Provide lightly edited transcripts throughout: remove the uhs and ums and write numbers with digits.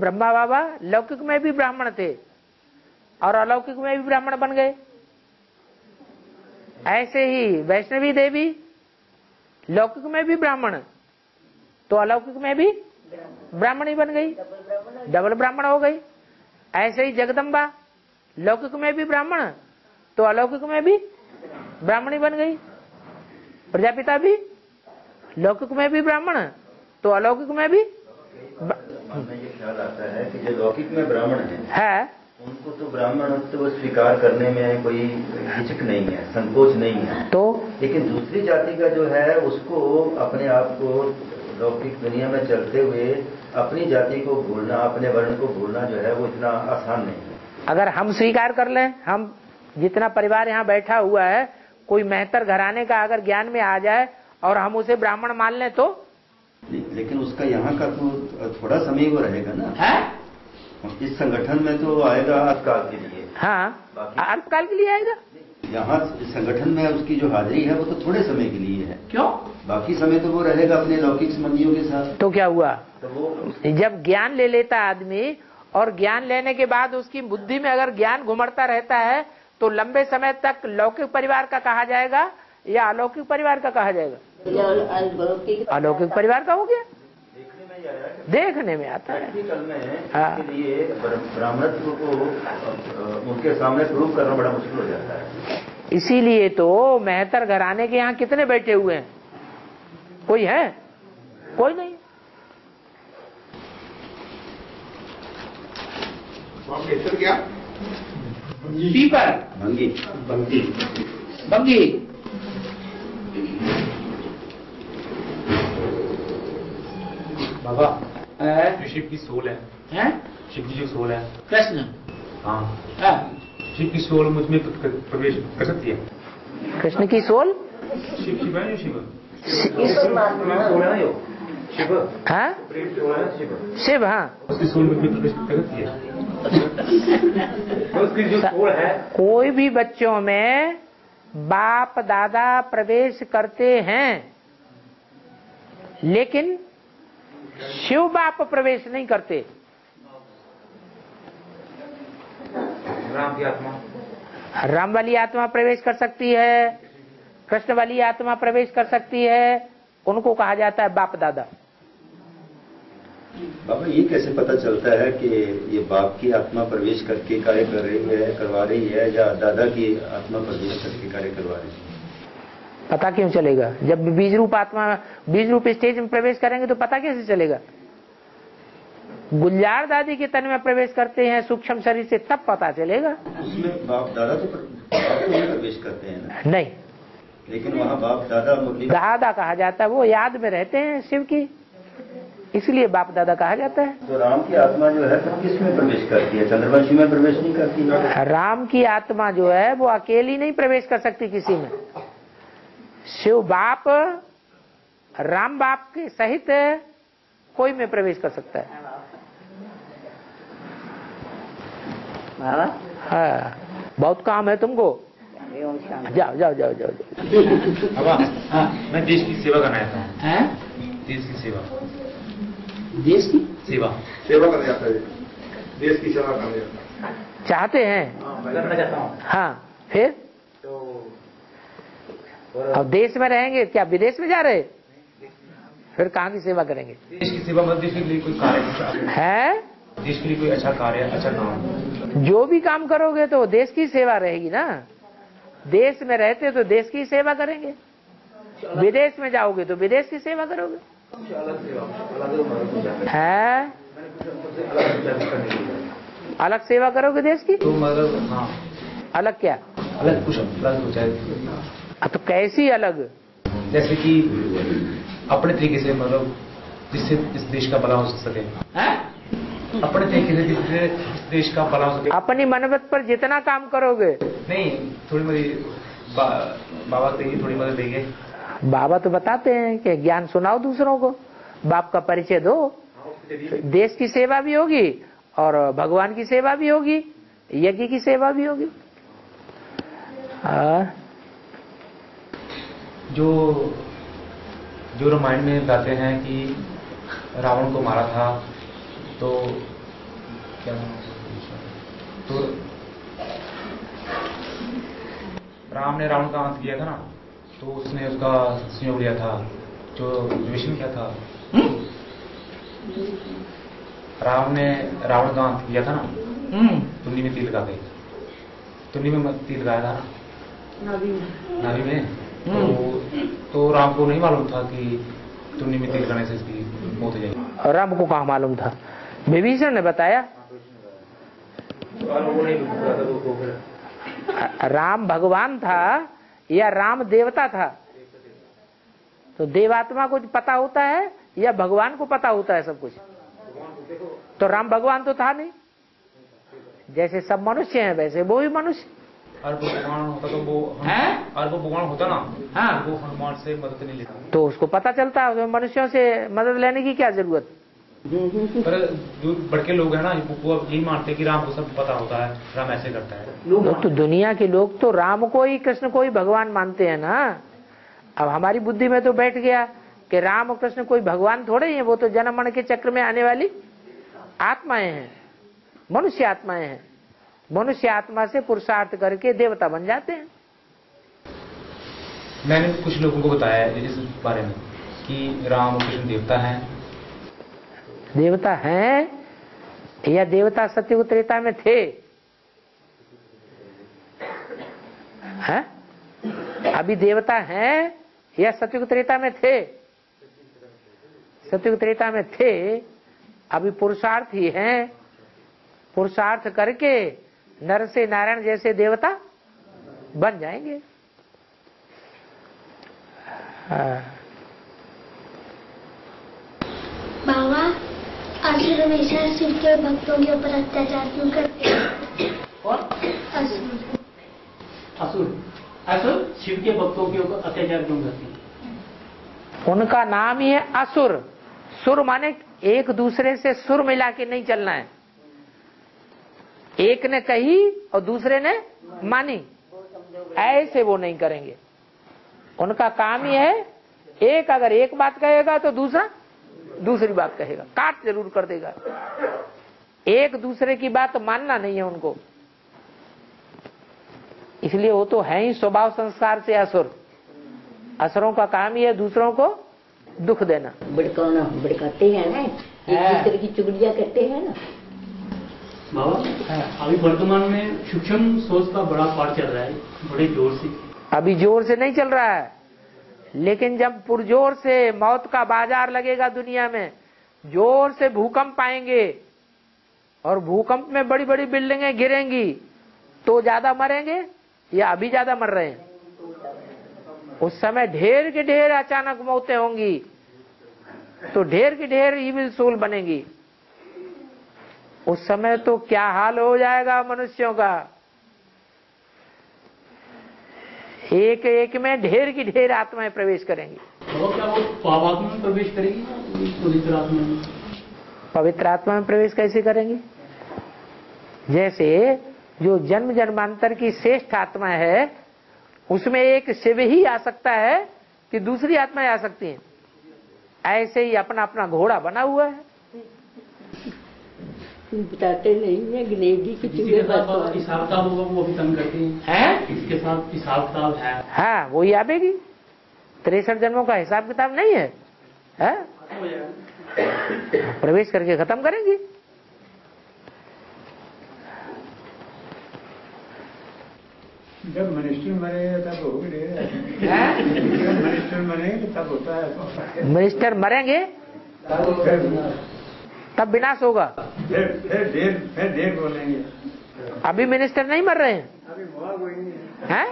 ब्रह्मा बाबा लौकिक में भी ब्राह्मण थे और अलौकिक में भी ब्राह्मण बन गए। ऐसे ही वैष्णवी देवी लौकिक में भी ब्राह्मण तो अलौकिक में भी ब्राह्मणी बन गई, डबल ब्राह्मण हो गई। ऐसे ही जगदम्बा लौकिक में भी ब्राह्मण तो अलौकिक में भी ब्राह्मणी बन गई। प्रजापिता भी लौकिक में भी ब्राह्मण तो अलौकिक में भी। हमें ये ख्याल आता है कि जो लौकिक में ब्राह्मण है उनको तो ब्राह्मणत्व तो स्वीकार करने में कोई हिचक नहीं है, संकोच नहीं है, तो लेकिन दूसरी जाति का जो है उसको अपने आप को लौकिक दुनिया में चलते हुए अपनी जाति को भूलना, अपने वर्ण को भूलना जो है वो इतना आसान नहीं है। अगर हम स्वीकार कर लें, हम जितना परिवार यहाँ बैठा हुआ है, कोई मेहतर घराने का अगर ज्ञान में आ जाए और हम उसे ब्राह्मण मान लें तो, लेकिन उसका यहाँ का तो थोड़ा समय वो रहेगा ना है? इस संगठन में तो आएगा अर्थकाल के लिए। हाँ, अर्थकाल के लिए आएगा। यहाँ संगठन में उसकी जो हाजिरी है वो तो थोड़े समय के लिए है। क्यों? बाकी समय तो वो रहेगा अपने लौकिक संबंधियों के साथ। तो क्या हुआ, तो वो जब ज्ञान ले लेता आदमी और ज्ञान लेने के बाद उसकी बुद्धि में अगर ज्ञान घुमड़ता रहता है तो लंबे समय तक लौकिक परिवार का कहा जाएगा या अलौकिक परिवार का कहा जाएगा? अलौकिक परिवार का हो गया। देखने में आता है। हाँ। लिए ब्राह्मणत्व को उनके सामने प्रूव करना बड़ा मुश्किल हो जाता है। इसीलिए तो मेहतर घराने के यहाँ कितने बैठे हुए हैं? कोई है? कोई नहीं। क्या? पीपर, भंगी, भंगी, भंगी। बाबा, जो शिव की सोल है? शिव की जो सोल है कृष्ण, हाँ, शिव की सोल मुझ में प्रवेश कर सकती है। कृष्ण की सोल? शिव है जो शिव हाँ, शिव, हाँ, उसकी सोल मुझ में प्रवेश कर सकती है। उसकी जो सोल है, कोई भी बच्चों में बाप दादा प्रवेश करते हैं लेकिन शिव बाप प्रवेश नहीं करते। राम की आत्मा, राम वाली आत्मा प्रवेश कर सकती है, कृष्ण वाली आत्मा प्रवेश कर सकती है, उनको कहा जाता है बाप दादा। बाबा, ये कैसे पता चलता है कि ये बाप की आत्मा प्रवेश करके कार्य कर रही है, करवा रही है, या दादा की आत्मा प्रवेश करके कार्य करवा रही है? पता क्यों चलेगा? जब बीज रूप आत्मा, बीज रूप स्टेज में प्रवेश करेंगे तो पता कैसे चलेगा? गुलजार दादी के तन में प्रवेश करते हैं सूक्ष्म शरीर से, तब पता चलेगा। उसमें बाप दादा तो प्रवेश करते हैं ना? नहीं, लेकिन वहाँ बाप दादा दादा कहा जाता है, वो याद में रहते हैं शिव की, इसलिए बाप दादा कहा जाता है। तो राम की आत्मा जो है तो किस में प्रवेश करती है? चंद्रवंशी में प्रवेश नहीं करती है? राम की आत्मा जो है वो अकेली नहीं प्रवेश कर सकती किसी में। शिव बाप राम बाप के सहित कोई में प्रवेश कर सकता है। हाँ, बहुत काम है तुमको, जाओ जाओ जाओ जाओ बाबा, मैं देश की सेवा करना चाहता हूँ। देश की सेवा, देश की सेवा करना चाहता है, देश की सेवा करना चाहते हैं। करना चाहता हूँ। हाँ, फिर तो अब देश में रहेंगे क्या, विदेश में जा रहे? फिर कहाँ की सेवा करेंगे? देश की सेवा मतलब देश के लिए कोई कार्य है, देश के लिए कोई अच्छा कार्य, अच्छा काम। जो भी काम करोगे तो देश की सेवा रहेगी ना। देश में रहते तो देश की सेवा करेंगे, विदेश में जाओगे तो विदेश की सेवा करोगे। है, अलग सेवा करोगे देश की? तो मतलब हाँ, अलग क्या? अलग कुछ अलग हो जाए। तो कैसी अलग? जैसे कि अपने तरीके से, मतलब जिससे इस देश का भला हो सके। अपने तरीके से जिससे देश का भला हो सके। अपनी मनोबत पर जितना काम करोगे। नहीं, थोड़ी मदद बाबा देंगे, थोड़ी मदद देंगे। बाबा तो बताते हैं कि ज्ञान सुनाओ दूसरों को, बाप का परिचय दो, देश की सेवा भी होगी और भगवान की सेवा भी होगी, यज्ञ की सेवा भी होगी। जो रामायण में बताते हैं कि रावण को मारा था तो क्या नाम है? तो राम ने रावण का अंत किया था ना, तो उसने उसका संयोग लिया था, जो विष्णु क्या था, राम ने रावण का अंत किया था ना, तुन्नी में तिल लगा गई, तुन्नी में तिल लगाया था ना, नाभि में। तो राम को नहीं मालूम था कि तुन्नी में तिल लगाने से इसकी मौत हो जाएगी। और राम को कहाँ मालूम था? विभीषण ने बताया। राम भगवान था या राम देवता था? तो देवात्मा को पता होता है या भगवान को पता होता है सब कुछ? तो राम भगवान तो था नहीं। जैसे सब मनुष्य हैं वैसे वो भी मनुष्य। और भगवान होता तो वो और वो भगवान होता ना, हाँ, वो हनुमान से मदद नहीं लेता। तो उसको पता चलता है मनुष्यों से मदद लेने की क्या जरूरत? पर जो बड़के लोग हैं ना, वो यही मानते हैं कि राम को सब पता होता है, राम ऐसे करता है। तो दुनिया के लोग तो राम को ही कृष्ण को ही भगवान मानते हैं ना। अब हमारी बुद्धि में तो बैठ गया कि राम और कृष्ण कोई भगवान थोड़े ही है, वो तो जन्म मरण के चक्र में आने वाली आत्माएं हैं, मनुष्य आत्माएं हैं। मनुष्य आत्मा से पुरुषार्थ करके देवता बन जाते हैं। मैंने कुछ लोगों को बताया है इस बारे में कि राम और कृष्ण देवता हैं। देवता हैं या देवता सत्ययुग त्रेता में थे? हैं? अभी देवता हैं या सत्ययुग त्रेता में थे? सत्ययुग त्रेता में थे। अभी पुरुषार्थ ही हैं। पुरुषार्थ करके नर से नारायण जैसे देवता बन जाएंगे। बाबा, असुर हमेशा शिव के भक्तों के ऊपर अत्याचार क्यों करते हैं? और असुर शिव के भक्तों के ऊपर अत्याचार क्यों करते हैं? उनका नाम ही है असुर। सुर माने एक दूसरे से सुर मिला के नहीं चलना है। एक ने कही और दूसरे ने मानी, ऐसे वो नहीं करेंगे। उनका काम ही है, एक अगर एक बात कहेगा तो दूसरा दूसरी बात कहेगा, काट जरूर कर देगा। एक दूसरे की बात मानना नहीं है उनको। इसलिए वो तो है ही स्वभाव संस्कार से असुर। असुरों का काम ही है दूसरों को दुख देना, भड़काना, भड़काते हैं ना, एक दूसरे की चुगलियां करते हैं ना। बाबा, अभी वर्तमान में सूक्ष्म सोच का बड़ा पाठ चल रहा है, बड़े जोर से। अभी जोर से नहीं चल रहा है, लेकिन जब पुरजोर से मौत का बाजार लगेगा दुनिया में, जोर से भूकंप आएंगे और भूकंप में बड़ी बड़ी बिल्डिंगें गिरेंगी, तो ज्यादा मरेंगे या अभी ज्यादा मर रहे हैं? उस समय ढेर के ढेर अचानक मौतें होंगी, तो ढेर के ढेर इविल सोल बनेगी। उस समय तो क्या हाल हो जाएगा मनुष्यों का। एक एक में ढेर की ढेर आत्माएं प्रवेश करेंगी। तो क्या वो पापात्मा में प्रवेश करेगी, पवित्र आत्मा में? पवित्र आत्मा में प्रवेश कैसे करेंगी? जैसे जो जन्म जन्मांतर की श्रेष्ठ आत्मा है, उसमें एक शिव ही आ सकता है कि दूसरी आत्माएं आ सकती हैं। ऐसे ही अपना अपना घोड़ा बना हुआ है। बताते नहीं है, गिनेगी कि हिसाब किताब होगा वो भी तंग करती है। इसके साथ हिसाब किताब है। हाँ, वही आवेगी। 63 जन्मों का हिसाब किताब नहीं है, है? प्रवेश करके खत्म करेंगी। जब मिनिस्टर मरेगा तब होगी। मिनिस्टर मरेंगे तब होता है। मिनिस्टर मरेंगे तब विनाश होगा। फिर देर बोलेंगे। अभी मिनिस्टर नहीं मर रहे हैं, अभी हुआ कोई नहीं हैं?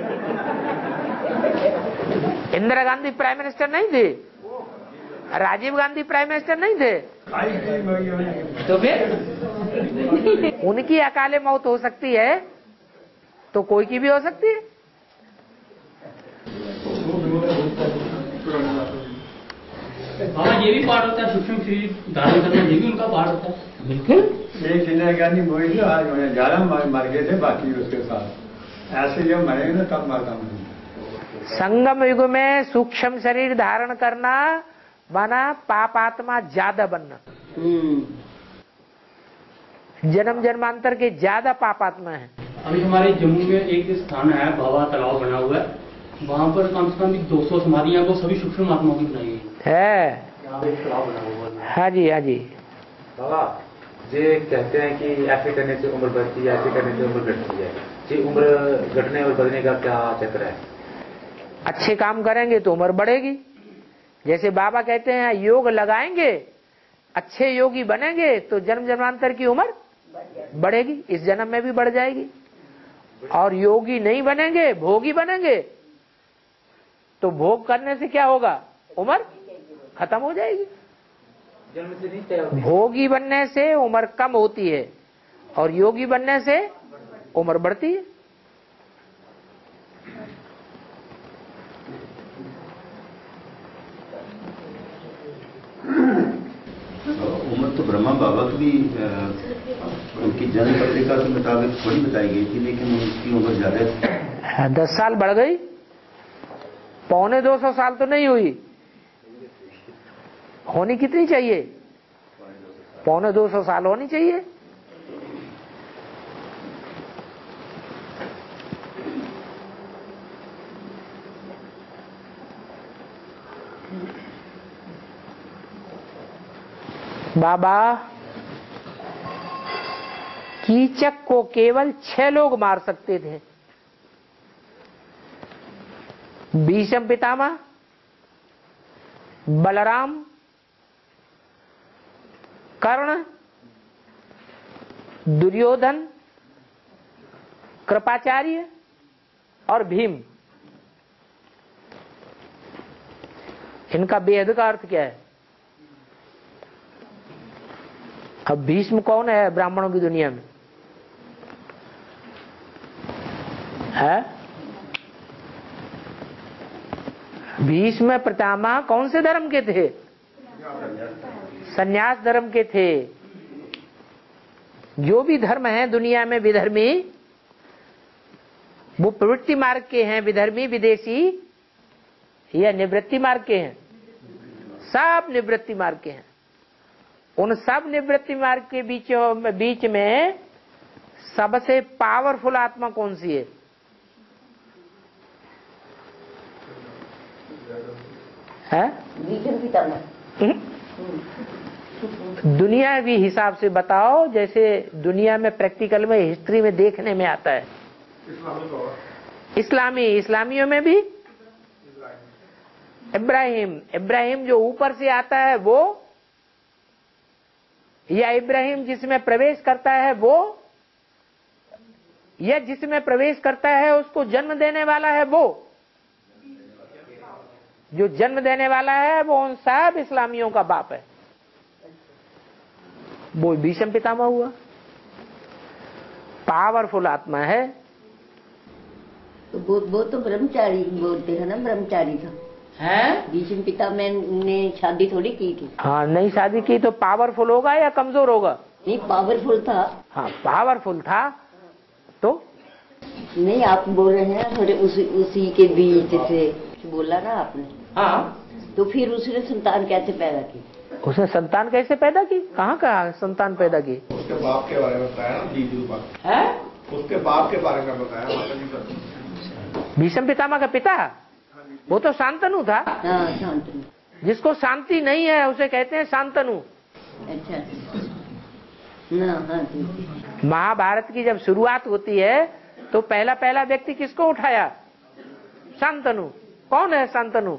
इंदिरा गांधी प्राइम मिनिस्टर नहीं थे, राजीव गांधी प्राइम मिनिस्टर नहीं थे, तो फिर उनकी अकाले मौत हो सकती है तो कोई की भी हो सकती है। हाँ, ये भी पाठ होता है, सूक्ष्म शरीर धारण करना, ये भी उनका पाठ होता है। बिल्कुल। एक इंदिरा गांधी बोली थी, आज 11 मर गए थे, बाकी उसके साथ ऐसे जब मरेंगे ना तब मरता हूँ। संगम युग में सूक्ष्म शरीर धारण करना माना पापात्मा ज्यादा बनना। जन्म जन्मांतर के ज्यादा पापात्मा है। अभी हमारे जम्मू में एक स्थान है, बाबा तालाब बना हुआ है, वहाँ पर कम से कम 200 समाधियां वो सभी सूक्ष्म आत्माओं की बनाई गई है। यहाँ पे एक तालाब बना हुआ है। हाँ जी, हाँ जी। बाबा ये कहते हैं कि ऐसे करने से उम्र बढ़ती है, ऐसे करने से उम्र घटती है, ये उम्र घटने और बढ़ने का क्या चक्र है? अच्छे काम करेंगे तो उम्र बढ़ेगी। जैसे बाबा कहते हैं योग लगाएंगे, अच्छे योगी बनेंगे तो जन्म जन्मांतर की उम्र बढ़ेगी, इस जन्म में भी बढ़ जाएगी। और योगी नहीं बनेंगे, भोगी बनेंगे, तो भोग करने से क्या होगा, उम्र खत्म हो जाएगी। जन्म से नहीं तय होती। भोगी बनने से उम्र कम होती है और योगी बनने से उम्र बढ़ती है। उम्र तो ब्रह्मा बाबा की भी उनकी जन्म पत्रिका के मुताबिक थोड़ी बताई गई थी, लेकिन उनकी उम्र ज्यादा थी। 10 साल बढ़ गई, 250 साल तो नहीं हुई। होनी कितनी चाहिए, 250 साल होनी चाहिए। बाबा कीचक को केवल 6 लोग मार सकते थे। भीष्म पितामह, बलराम, कर्ण, दुर्योधन, कृपाचार्य और भीम। इनका बेहद का अर्थ क्या है? अब भीष्म कौन है ब्राह्मणों की दुनिया में? है भीष्म पितामह कौन से धर्म के थे? संन्यास धर्म के थे। जो भी धर्म है दुनिया में विधर्मी, वो प्रवृत्ति मार्ग के हैं, विधर्मी विदेशी या निवृत्ति मार्ग के हैं? सब निवृत्ति मार्ग के हैं। उन सब निवृत्ति मार्ग के बीच में सबसे पावरफुल आत्मा कौन सी है? दुनियावी हिसाब से बताओ, जैसे दुनिया में प्रैक्टिकल में हिस्ट्री में देखने में आता है। इस्लामियों में भी इब्राहिम जो ऊपर से आता है वो, या इब्राहिम जिसमें प्रवेश करता है वो, या जिसमें प्रवेश करता है उसको जन्म देने वाला है वो? जो जन्म देने वाला है वो उन सब इस्लामियों का बाप है, वो भीष्म पितामह हुआ। पावरफुल आत्मा है। तो वो तो ब्रह्मचारी बोलते हैं ना, ब्रह्मचारी था है। भीष्म पितामह ने शादी थोड़ी की थी। हाँ, नहीं शादी की तो पावरफुल होगा या कमजोर होगा? नहीं, पावरफुल था। हाँ, पावरफुल था। तो नहीं, आप बोल रहे हैं थोड़े उसी के बीच से बोला ना आपने। हाँ, तो फिर उसने संतान कैसे पैदा की? उसने संतान कैसे पैदा की? कहाँ कहा संतान पैदा की? उसके बाप के बारे में बताया ना जीजू बाप है, उसके बाप के बारे में बताया माता जी का। भीष्म पितामह का पिता वो तो शांतनु था। हाँ, शांतनु। जिसको शांति नहीं है उसे कहते हैं शांतनु। अच्छा ना, हाँ। महाभारत की जब शुरुआत होती है तो पहला व्यक्ति किसको उठाया? शांतनु। कौन है शांतनु?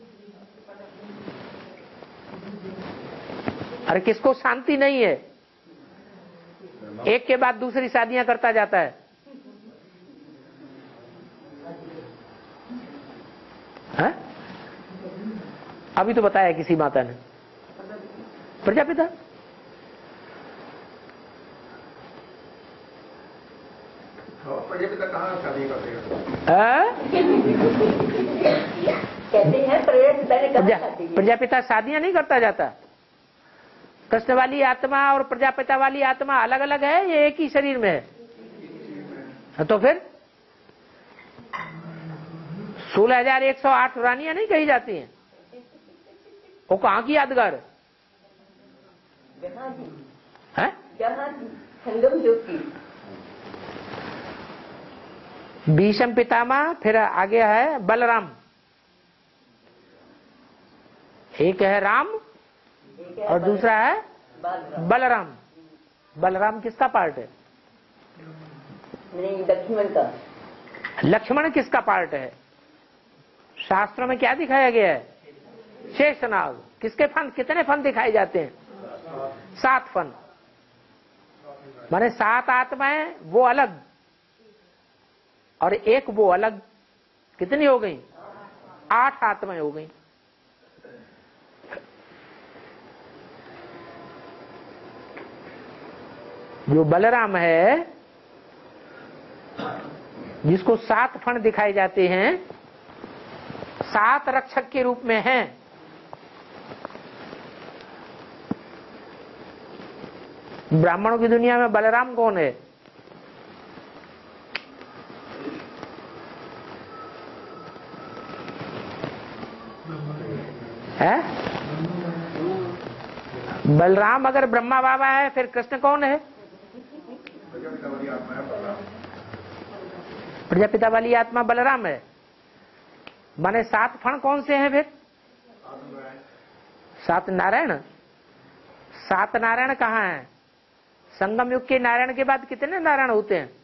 अरे किसको शांति नहीं है, एक के बाद दूसरी शादियां करता जाता है। है? अभी तो बताया किसी माता ने, प्रजापिता। प्रजापिता कहाँ शादी करते हैं? कहते हैं प्रजापिता शादियां नहीं करता जाता। कृष्ण वाली आत्मा और प्रजापिता वाली आत्मा अलग अलग है, ये एक ही शरीर में है। तो फिर 16,108 रानियां नहीं कही जाती हैं? वो कहाँ की यादगार है? संगम युग की। भीष्म पितामह, फिर आगे है बलराम। एक है राम और दूसरा है बलराम। बलराम किसका पार्ट है? नहीं, लक्ष्मण का। लक्ष्मण किसका पार्ट है? शास्त्रों में क्या दिखाया गया है? शेषनाग। किसके फन? कितने फन दिखाए जाते हैं? 7 फन। माने 7 आत्माएं वो अलग और एक वो अलग। कितनी हो गई? 8 आत्माएं हो गई। जो बलराम है, जिसको 7 फण दिखाए जाते हैं, 7 रक्षक के रूप में हैं। ब्राह्मणों की दुनिया में बलराम कौन है? है? बलराम अगर ब्रह्मा बाबा है, फिर कृष्ण कौन है? प्रजापिता वाली आत्मा बलराम है। माने 7 फण कौन से हैं फिर? 7 नारायण। 7 नारायण कहाँ हैं? संगम युग के नारायण के बाद कितने नारायण होते हैं?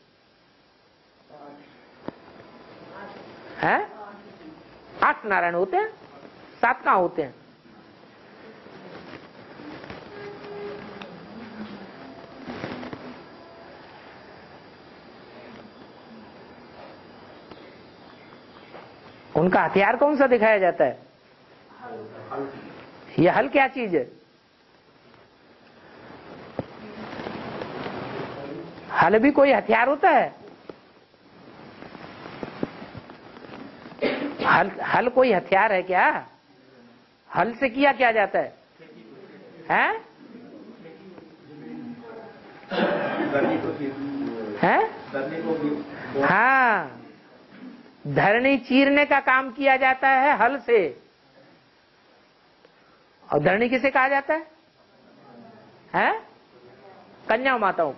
हैं? 8 नारायण होते हैं। 7 कहाँ होते हैं? उनका हथियार कौन सा दिखाया जाता है? यह हल क्या चीज है? हल भी कोई हथियार होता है? हल कोई हथियार है क्या? हल से किया क्या जाता है? हैं? हैं? हाँ, धरनी चीरने का काम किया जाता है हल से। और धरनी किसे कहा जाता है? हैं? कन्या माताओं।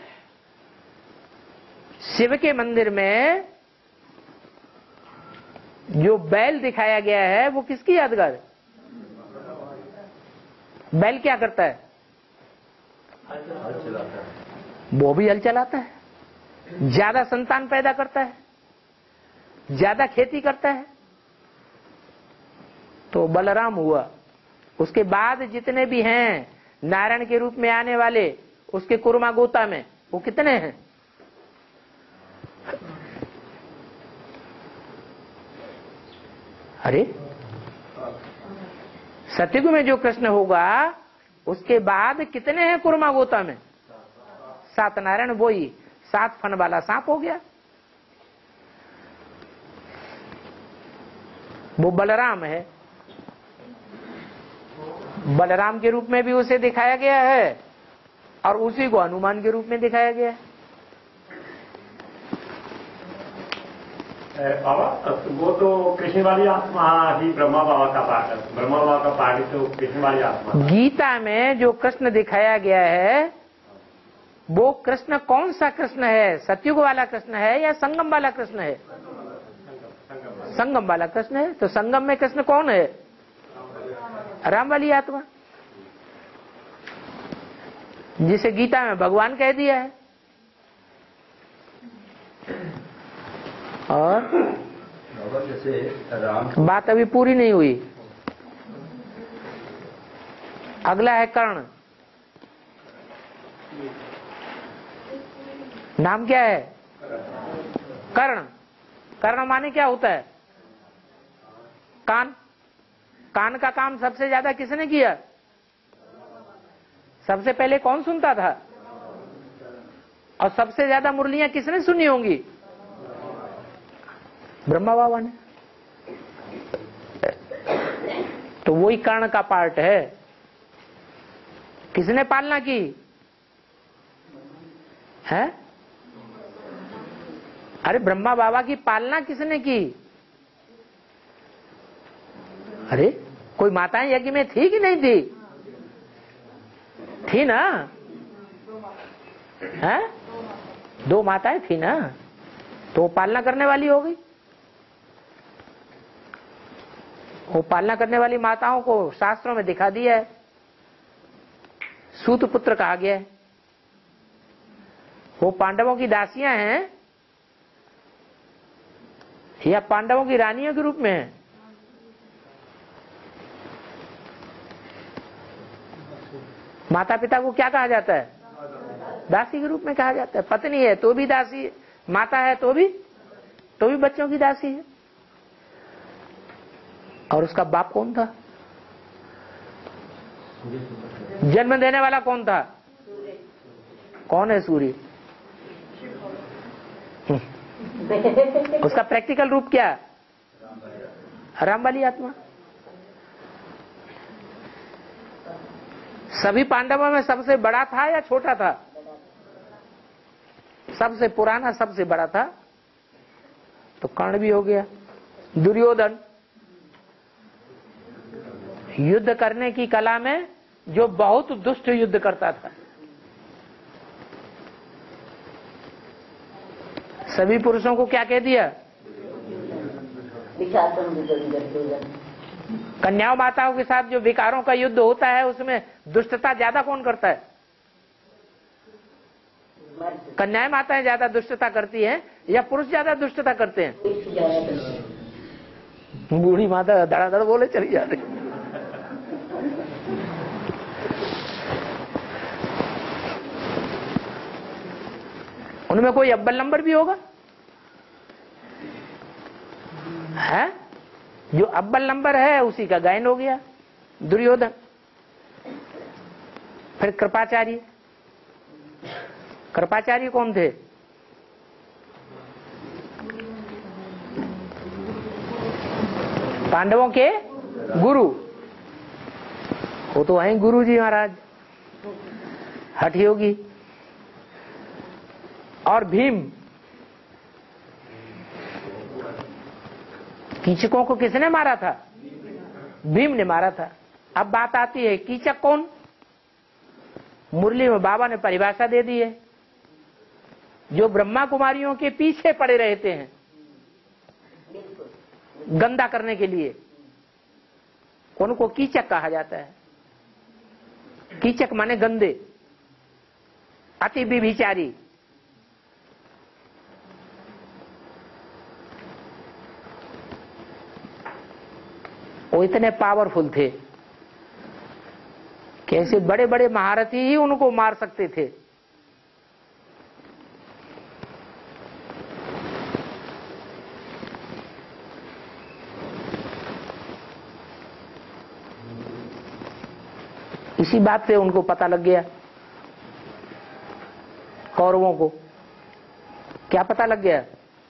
शिव के मंदिर में जो बैल दिखाया गया है, वो किसकी यादगार है? बैल क्या करता है? हल चलाता है। वो भी हल चलाता है, ज्यादा संतान पैदा करता है, ज्यादा खेती करता है। तो बलराम हुआ। उसके बाद जितने भी हैं नारायण के रूप में आने वाले, उसके कुर्मा गोता में वो कितने हैं? अरे सतयुग में जो कृष्ण होगा, उसके बाद कितने हैं कुर्मा गोता में? 7 नारायण। वो ही 7 फन वाला सांप हो गया। वो बलराम है। बलराम के रूप में भी उसे दिखाया गया है और उसी को हनुमान के रूप में दिखाया गया है। बाबा, वो तो कृष्ण वाली आत्मा ही ब्रह्मा बाबा का पार्ट है। ब्रह्मा बाबा का पार्ट तो कृष्ण वाली आत्मा। गीता में जो कृष्ण दिखाया गया है, वो कृष्ण कौन सा कृष्ण है? सतयुग वाला कृष्ण है या संगम वाला कृष्ण है? संगम वाला कृष्ण है। तो संगम में कृष्ण कौन है? राम वाली आत्मा, जिसे गीता में भगवान कह दिया है। और जैसे राम, बात अभी पूरी नहीं हुई। अगला है कर्ण। नाम क्या है? कर्ण। कर्ण माने क्या होता है? कान। कान का काम सबसे ज्यादा किसने किया? सबसे पहले कौन सुनता था? और सबसे ज्यादा मुरलियां किसने सुनी होंगी? ब्रह्मा बाबा ने। तो वही कर्ण का पार्ट है। किसने पालना की है? अरे ब्रह्मा बाबा की पालना किसने की? अरे कोई माताएं यज्ञ में थी कि नहीं थी? थी ना। हैं? 2 माताएं थी ना, तो वो पालना करने वाली हो गई। वो पालना करने वाली माताओं को शास्त्रों में दिखा दिया है, सूत पुत्र कहा गया है। वो पांडवों की दासियां हैं या पांडवों की रानियों के रूप में है? माता पिता को क्या कहा जाता है? दासी के रूप में कहा जाता है। पत्नी है तो भी दासी है, माता है तो भी बच्चों की दासी है। और उसका बाप कौन था? जन्म देने वाला कौन था? कौन है? सूर्य। उसका प्रैक्टिकल रूप क्या? राम वाली आत्मा। सभी पांडवों में सबसे बड़ा था या छोटा था? सबसे पुराना, सबसे बड़ा था। तो कर्ण भी हो गया। दुर्योधन युद्ध करने की कला में जो बहुत दुष्ट युद्ध करता था। सभी पुरुषों को क्या कह दिया? कन्याओं माताओं के साथ जो विकारों का युद्ध होता है उसमें दुष्टता ज्यादा कौन करता है? कन्याएं माताएं ज्यादा दुष्टता करती हैं या पुरुष ज्यादा दुष्टता करते हैं? बूढ़ी माता धड़ाधड़ बोले चली जाती। उनमें कोई अव्वल नंबर भी होगा है? जो अव्वल नंबर है उसी का गायन हो गया दुर्योधन। फिर कृपाचार्य। कृपाचार्य कौन थे? पांडवों के गुरु। वो तो हैं गुरु जी महाराज, हठ योगी। और भीम। कीचकों को किसने मारा था? भीम ने मारा था। अब बात आती है कीचक कौन? मुरली में बाबा ने परिभाषा दे दी है। जो ब्रह्मा कुमारियों के पीछे पड़े रहते हैं गंदा करने के लिए, उनको कीचक कहा जाता है। कीचक माने गंदे, अति व्यभिचारी। वो इतने पावरफुल थे कि ऐसे बड़े बड़े महारथी ही उनको मार सकते थे। इसी बात से उनको पता लग गया। कौरवों को क्या पता लग गया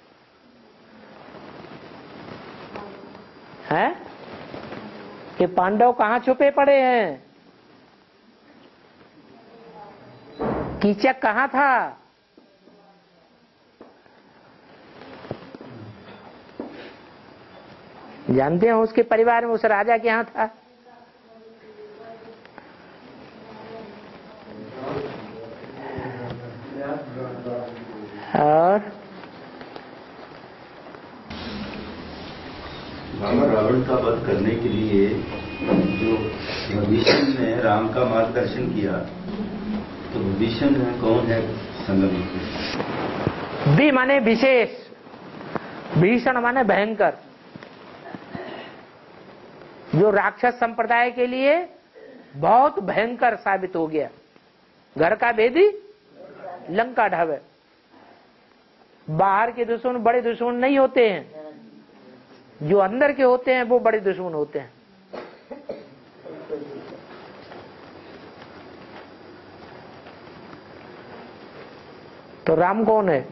है कि पांडव कहां छुपे पड़े हैं? कीचक कहां था? जानते हैं उसके परिवार में, उस राजा के यहां था। और रावण का वध करने के लिए जो विभीषण ने राम का मार्गदर्शन किया, तो विभीषण कौन है? संगम बी माने विशेष, भीषण माने भयंकर। जो राक्षस संप्रदाय के लिए बहुत भयंकर साबित हो गया। घर का भेदी लंका ढावे। बाहर के दुश्मन बड़े दुश्मन नहीं होते हैं, जो अंदर के होते हैं वो बड़े दुश्मन होते हैं। तो राम कौन है?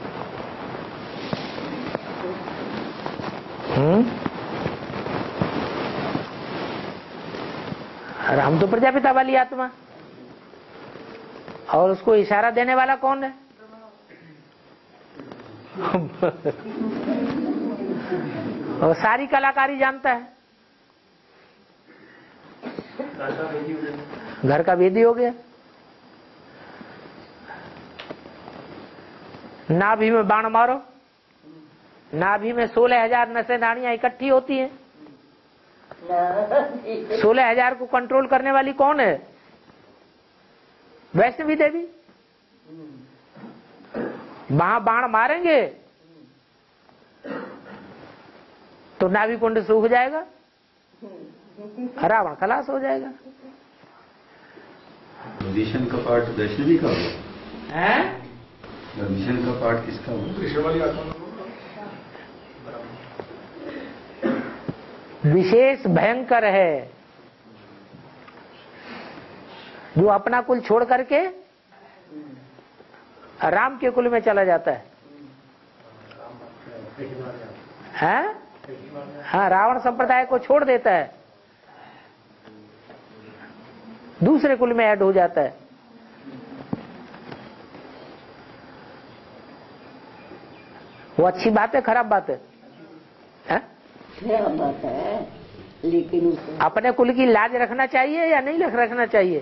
राम तो प्रजापिता वाली आत्मा। और उसको इशारा देने वाला कौन है? और सारी कलाकारी जानता है। घर का वेदी हो गया। नाभि में बाण मारो, नाभि में 16,000 नसें इकट्ठी होती हैं। 16,000 को कंट्रोल करने वाली कौन है? वैष्णवी देवी। वहां बाण मारेंगे तो नाभि कुंड सूख जाएगा, रावण खलास हो जाएगा। मिशन का पार्ट वैष्णवी का है? मिशन का पार्ट किसका हो? कृष्ण वाली आत्मा विशेष भयंकर है जो अपना कुल छोड़ करके राम के कुल में चला जाता है। हाँ, रावण संप्रदाय को छोड़ देता है, दूसरे कुल में ऐड हो जाता है। वो अच्छी बात है, खराब बात है? खराब बात है, लेकिन अपने कुल की लाज रखना चाहिए या नहीं रखना चाहिए?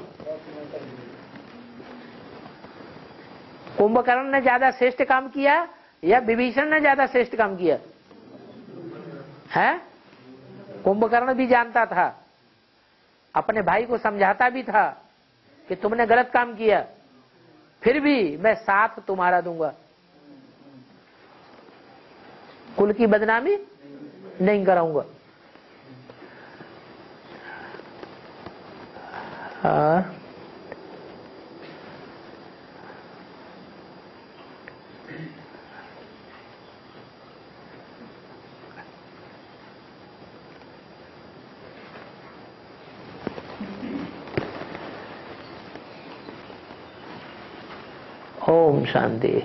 कुंभकर्ण ने ज्यादा श्रेष्ठ काम किया या विभीषण ने ज्यादा श्रेष्ठ काम किया? है? कुंभकर्ण भी जानता था, अपने भाई को समझाता भी था कि तुमने गलत काम किया, फिर भी मैं साथ तुम्हारा दूंगा, कुल की बदनामी नहीं कराऊंगा। ओम शांति।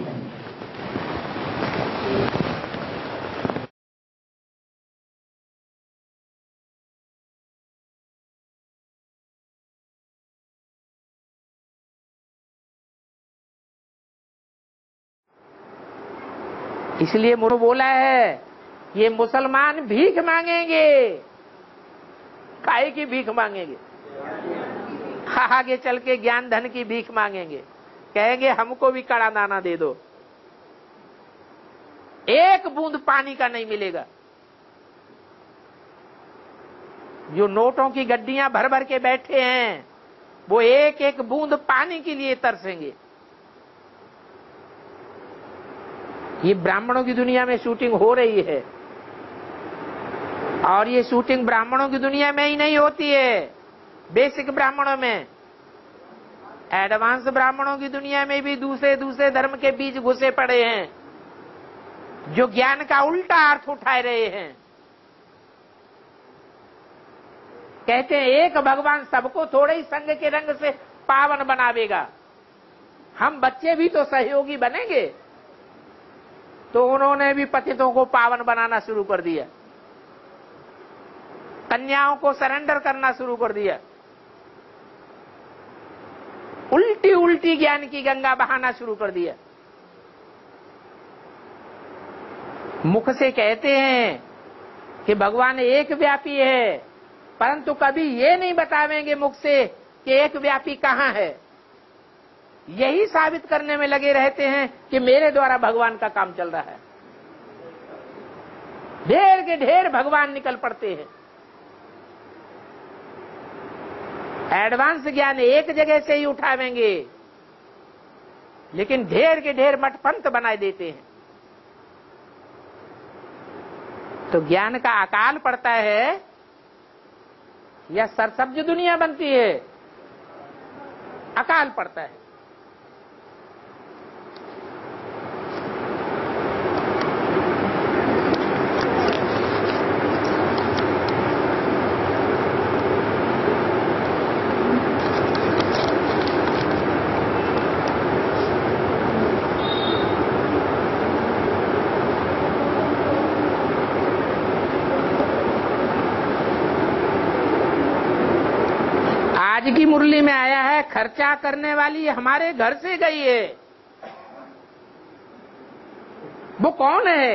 इसलिए मुझे बोला है ये मुसलमान भीख मांगेंगे, काहे की भीख मांगेंगे? आगे चल के ज्ञान धन की भीख मांगेंगे, कहेंगे हमको भी कड़ा दाना दे दो। एक बूंद पानी का नहीं मिलेगा। जो नोटों की गड्डियां भर भर के बैठे हैं वो एक एक बूंद पानी के लिए तरसेंगे। ये ब्राह्मणों की दुनिया में शूटिंग हो रही है, और ये शूटिंग ब्राह्मणों की दुनिया में ही नहीं होती है, बेसिक ब्राह्मणों में। एडवांस ब्राह्मणों की दुनिया में भी दूसरे दूसरे धर्म के बीच घुसे पड़े हैं, जो ज्ञान का उल्टा अर्थ उठा रहे हैं। कहते हैं एक भगवान सबको थोड़े ही संग के रंग से पावन बनावेगा, हम बच्चे भी तो सहयोगी बनेंगे। तो उन्होंने भी पतितों को पावन बनाना शुरू कर दिया, कन्याओं को सरेंडर करना शुरू कर दिया, उल्टी उल्टी ज्ञान की गंगा बहाना शुरू कर दिया। मुख से कहते हैं कि भगवान एक व्यापी है, परंतु कभी ये नहीं बतावेंगे मुख से कि एक व्यापी कहां है। यही साबित करने में लगे रहते हैं कि मेरे द्वारा भगवान का काम चल रहा है। ढेर के ढेर भगवान निकल पड़ते हैं। एडवांस ज्ञान एक जगह से ही उठावेंगे, लेकिन ढेर के ढेर मठ पंथ बनाए देते हैं। तो ज्ञान का अकाल पड़ता है या सरसब्ज दुनिया बनती है? अकाल पड़ता है। आज की मुरली में आया है, खर्चा करने वाली हमारे घर से गई है। वो कौन है?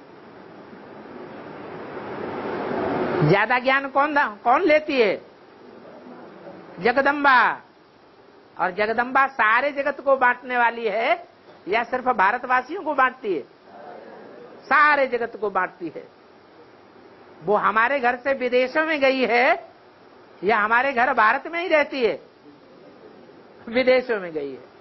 ज्यादा ज्ञान कौन लेती है? जगदम्बा। और जगदम्बा सारे जगत को बांटने वाली है, या सिर्फ भारतवासियों को बांटती है? सारे जगत को बांटती है। वो हमारे घर से विदेशों में गई है या हमारे घर भारत में ही रहती है? विदेशों में गई है।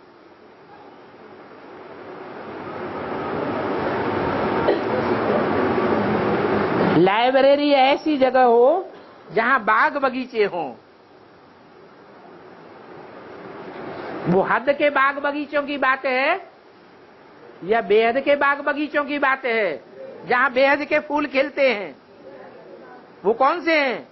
लाइब्रेरी ऐसी जगह हो जहां बाग बगीचे हों। वो हद के बाग बगीचों की बात है या बेहद के बाग बगीचों की बात है जहां बेहद के फूल खिलते हैं? वो कौन से हैं?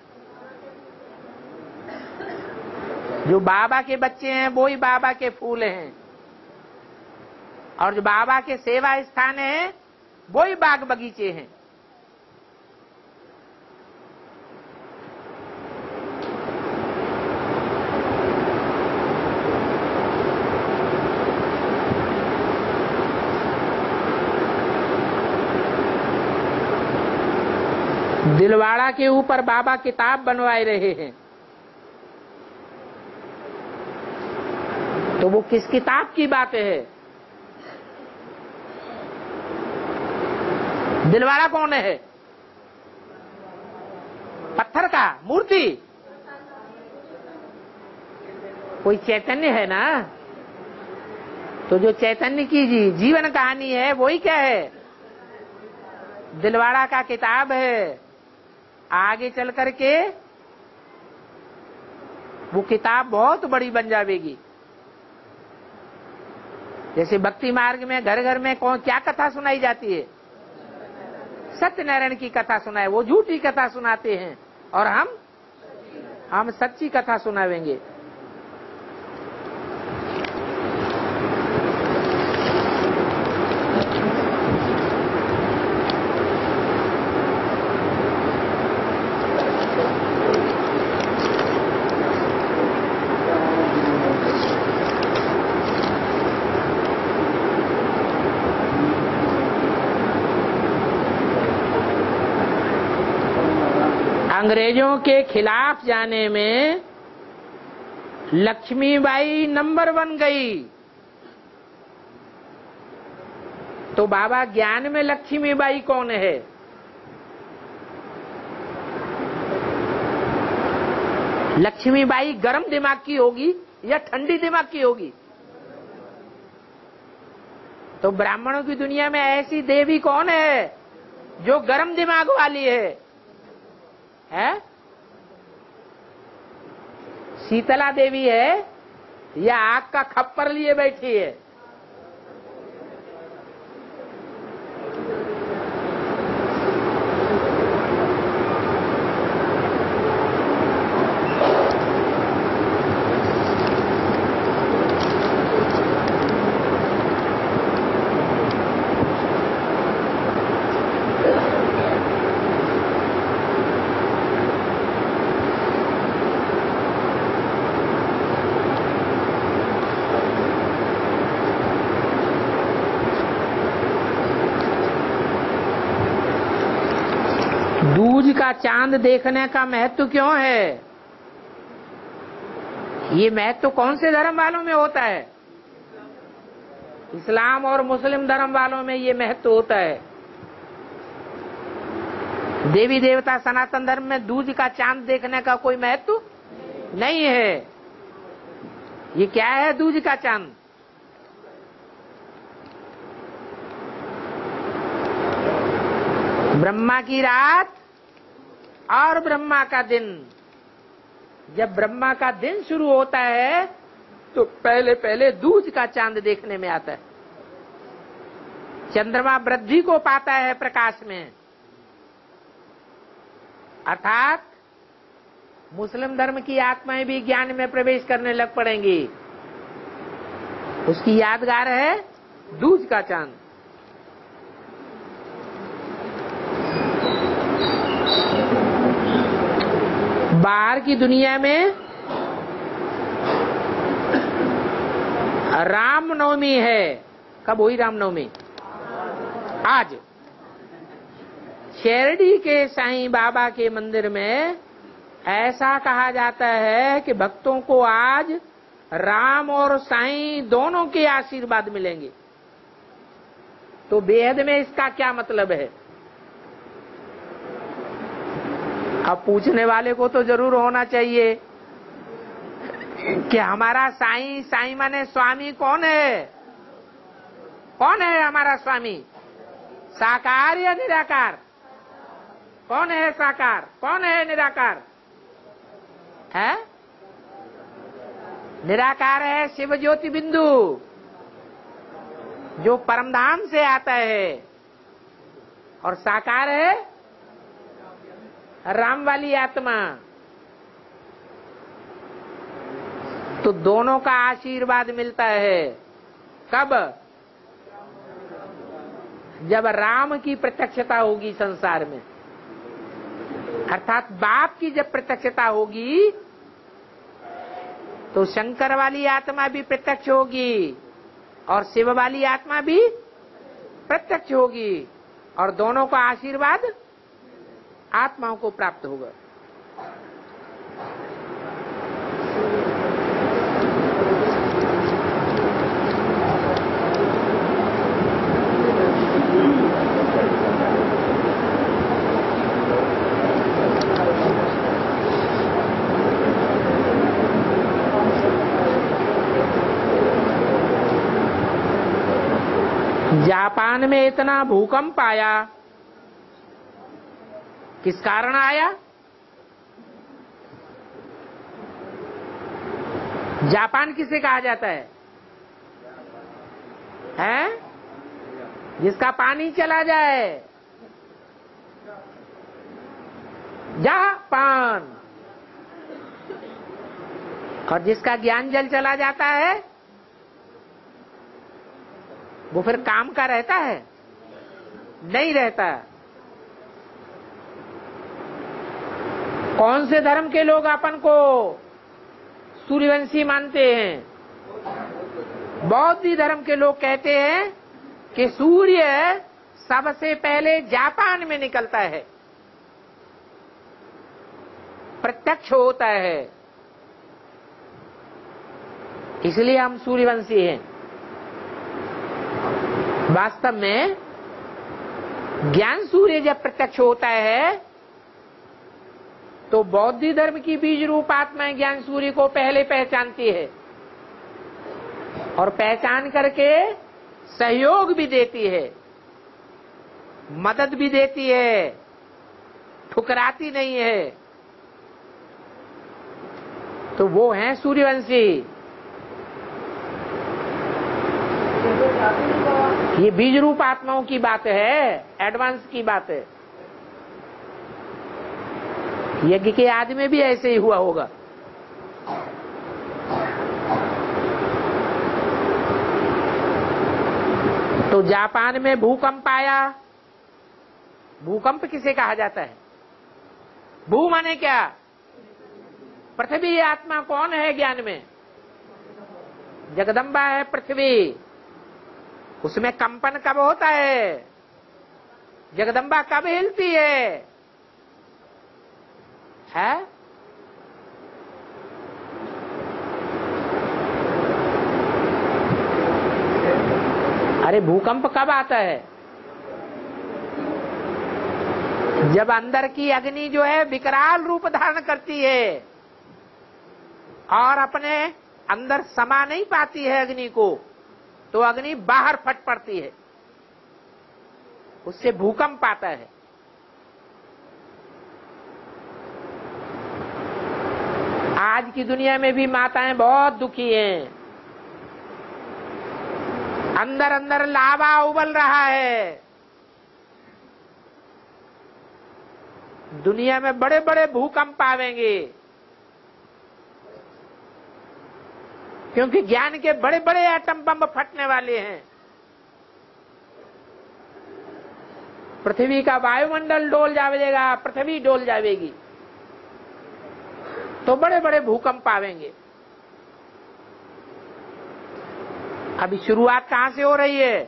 जो बाबा के बच्चे हैं वो ही बाबा के फूल हैं, और जो बाबा के सेवा स्थान हैं वो ही बाग बगीचे हैं। दिलवाड़ा के ऊपर बाबा किताब बनवाए रहे हैं, तो वो किस किताब की बात है? दिलवाड़ा कौन है? पत्थर का मूर्ति? कोई चैतन्य है ना? तो जो चैतन्य की जीवन कहानी है वही क्या है? दिलवाड़ा का किताब है। आगे चल करके वो किताब बहुत बड़ी बन जाएगी। जैसे भक्ति मार्ग में घर घर में कौन क्या कथा सुनाई जाती है? सत्यनारायण की कथा सुनाए, वो झूठी कथा सुनाते हैं और हम सच्ची कथा सुनावेंगे। अंग्रेजों के खिलाफ जाने में लक्ष्मीबाई नंबर 1 गई। तो बाबा ज्ञान में लक्ष्मीबाई कौन है? लक्ष्मीबाई गर्म दिमाग की होगी या ठंडी दिमाग की होगी? तो ब्राह्मणों की दुनिया में ऐसी देवी कौन है जो गर्म दिमाग वाली है? शीतला देवी है या आग का खप्पर लिए बैठी है? दूज का चांद देखने का महत्व क्यों है? ये महत्व कौन से धर्म वालों में होता है? इस्लाम और मुस्लिम धर्म वालों में ये महत्व होता है। देवी देवता सनातन धर्म में दूज का चांद देखने का कोई महत्व नहीं है। ये क्या है दूज का चांद? ब्रह्मा की रात और ब्रह्मा का दिन। जब ब्रह्मा का दिन शुरू होता है तो पहले पहले दूज का चांद देखने में आता है। चंद्रमा वृद्धि को पाता है प्रकाश में, अर्थात मुस्लिम धर्म की आत्माएं भी ज्ञान में प्रवेश करने लग पड़ेंगी। उसकी यादगार है दूज का चांद। बाहर की दुनिया में रामनवमी है। कब हुई रामनवमी? आज। शिरडी के साईं बाबा के मंदिर में ऐसा कहा जाता है कि भक्तों को आज राम और साईं दोनों के आशीर्वाद मिलेंगे। तो बेहद में इसका क्या मतलब है? अब पूछने वाले को तो जरूर होना चाहिए कि हमारा साईं, साईं माने स्वामी कौन है? कौन है हमारा स्वामी? साकार या निराकार? कौन है साकार, कौन है निराकार? है निराकार है शिव ज्योति बिंदु, जो परमधाम से आता है, और साकार है राम वाली आत्मा। तो दोनों का आशीर्वाद मिलता है कब? जब राम की प्रत्यक्षता होगी संसार में, अर्थात बाप की जब प्रत्यक्षता होगी तो शंकर वाली आत्मा भी प्रत्यक्ष होगी और शिव वाली आत्मा भी प्रत्यक्ष होगी, और दोनों का आशीर्वाद आत्माओं को प्राप्त होगा। जापान में इतना भूकंप आया, किस कारण आया? जापान किसे कहा जाता है? हैं? जिसका पानी चला जाए, जापान। और जिसका ज्ञान जल चला जाता है वो फिर काम का रहता है? नहीं रहता। कौन से धर्म के लोग अपन को सूर्यवंशी मानते हैं? बौद्ध धर्म के लोग कहते हैं कि सूर्य सबसे पहले जापान में निकलता है, प्रत्यक्ष होता है, इसलिए हम सूर्यवंशी हैं। वास्तव में ज्ञान सूर्य जब प्रत्यक्ष होता है तो बौद्ध धर्म की बीज रूप आत्मा ज्ञान सूर्य को पहले पहचानती है और पहचान करके सहयोग भी देती है, मदद भी देती है, ठुकराती नहीं है। तो वो हैं सूर्यवंशी। ये बीज रूप आत्माओं की बात है, एडवांस की बात है। यज्ञ के आदि में भी ऐसे ही हुआ होगा। तो जापान में भूकंप आया। भूकंप किसे कहा जाता है? भू माने क्या? पृथ्वी। आत्मा कौन है ज्ञान में? जगदम्बा है पृथ्वी। उसमें कंपन कब होता है? जगदम्बा कब हिलती है? अरे भूकंप कब आता है? जब अंदर की अग्नि जो है विकराल रूप धारण करती है और अपने अंदर समा नहीं पाती है अग्नि को, तो अग्नि बाहर फट पड़ती है, उससे भूकंप आता है। आज की दुनिया में भी माताएं बहुत दुखी हैं। अंदर अंदर लावा उबल रहा है। दुनिया में बड़े बड़े भूकंप आवेंगे, क्योंकि ज्ञान के बड़े बड़े एटम बम फटने वाले हैं। पृथ्वी का वायुमंडल डोल जाएगा, पृथ्वी डोल जाएगी, तो बड़े बड़े भूकंप आवेंगे। अभी शुरुआत कहां से हो रही है?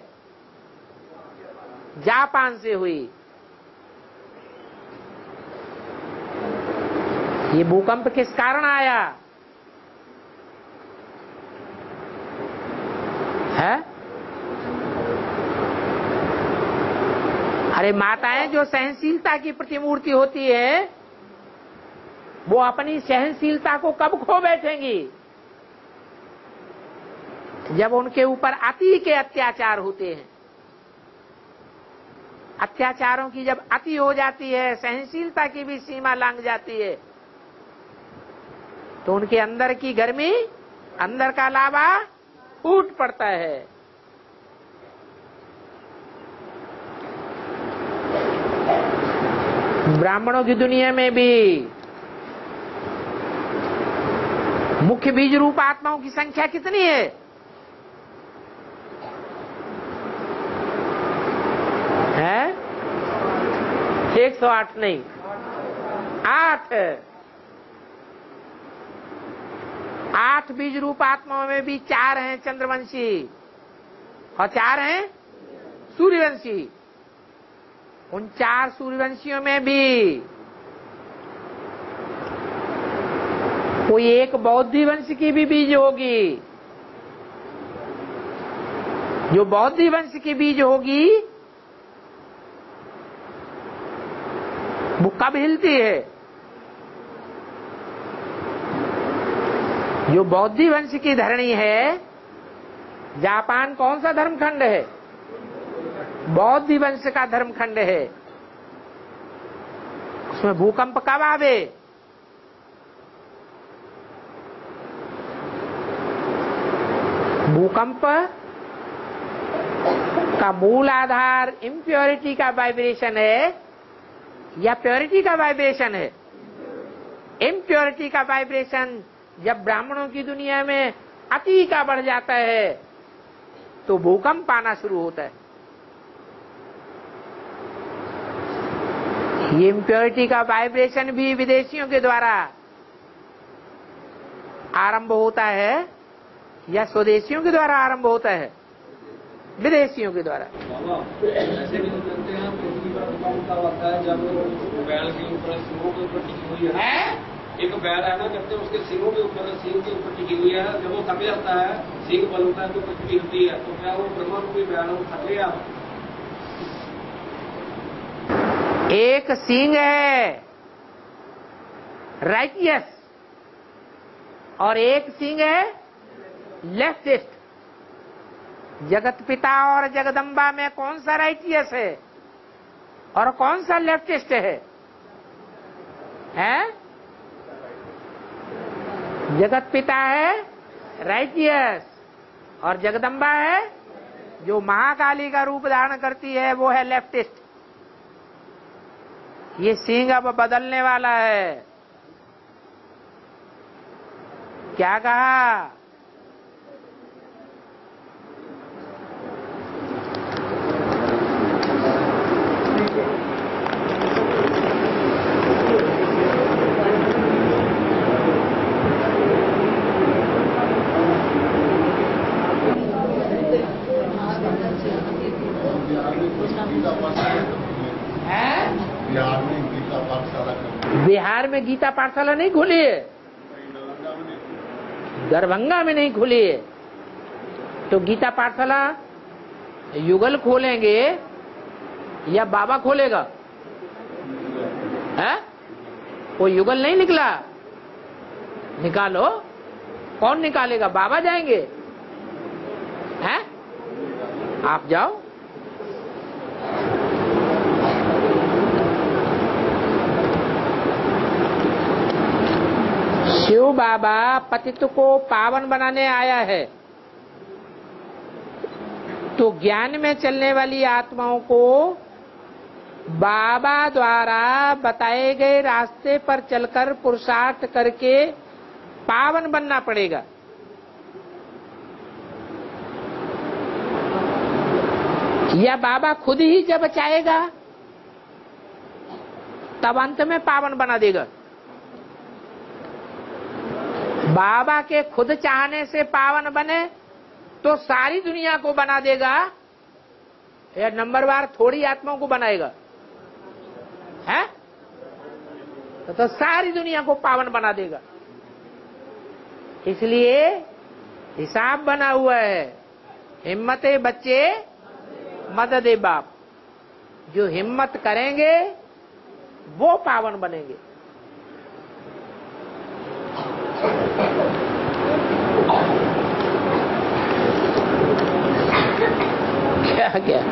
जापान से हुई। ये भूकंप किस कारण आया है? अरे माताएं जो सहनशीलता की प्रतिमूर्ति होती है, वो अपनी सहनशीलता को कब खो बैठेंगी? जब उनके ऊपर अति के अत्याचार होते हैं। अत्याचारों की जब अति हो जाती है, सहनशीलता की भी सीमा लांघ जाती है, तो उनके अंदर की गर्मी, अंदर का लावा फूट पड़ता है। ब्राह्मणों की दुनिया में भी मुख्य बीज रूप आत्माओं की संख्या कितनी है? है 108 नहीं, 8 है। 8 बीज रूप आत्माओं में भी 4 हैं चंद्रवंशी और 4 हैं सूर्यवंशी। उन 4 सूर्यवंशियों में भी कोई एक बौद्धि वंश की भी बीज होगी। जो बौद्धि वंश की बीज होगी वो कब हिलती है? जो बौद्धि वंश की धरणी है, जापान कौन सा धर्मखंड है? बौद्धि वंश का धर्मखंड है। उसमें भूकंप कब आवे? भूकंप का मूल आधार इम्प्योरिटी का वाइब्रेशन है या प्योरिटी का वाइब्रेशन है? इम्प्योरिटी का वाइब्रेशन जब ब्राह्मणों की दुनिया में अति का बढ़ जाता है तो भूकंप आना शुरू होता है। ये इम्प्योरिटी का वाइब्रेशन भी विदेशियों के द्वारा आरंभ होता है या स्वदेशियों के द्वारा आरंभ होता है? विदेशियों के द्वारा। ऐसे भी तो कहते हैं पृथ्वी पर भूकंप तब आता है जब बैल के ऊपर सिंहों के ऊपर टिकी हुई है। एक बैल है ना, कहते हैं उसके सिंहों के ऊपर टिकी हुई है। जब वो थक जाता है, सिंह बल होता है तो पृथ्वी हिलती है। तो क्या वो ब्रह्मा रूपी बैल थक गया? एक सिंह है राइटियस और एक सिंह है लेफ्टिस्ट। जगत पिता और जगदम्बा में कौन सा राइटियस है और कौन सा लेफ्टिस्ट है? जगत पिता है राइटियस और जगदम्बा है जो महाकाली का रूप धारण करती है, वो है लेफ्टिस्ट। ये सिंह अब बदलने वाला है। क्या कहा? बिहार में गीता पाठशाला नहीं खुली है, दरभंगा में नहीं खुली है। तो गीता पाठशाला युगल खोलेंगे या बाबा खोलेगा? है? कोई युगल नहीं निकला, निकालो। कौन निकालेगा? बाबा जाएंगे? हैं? आप जाओ। शिव बाबा पतित को पावन बनाने आया है, तो ज्ञान में चलने वाली आत्माओं को बाबा द्वारा बताए गए रास्ते पर चलकर पुरुषार्थ करके पावन बनना पड़ेगा। या बाबा खुद ही जब चाहेगा तब अंत में पावन बना देगा? बाबा के खुद चाहने से पावन बने तो सारी दुनिया को बना देगा या नंबरवार थोड़ी आत्माओं को बनाएगा? है? तो सारी दुनिया को पावन बना देगा। इसलिए हिसाब बना हुआ है, हिम्मते बच्चे मददे बाप। जो हिम्मत करेंगे वो पावन बनेंगे। क्या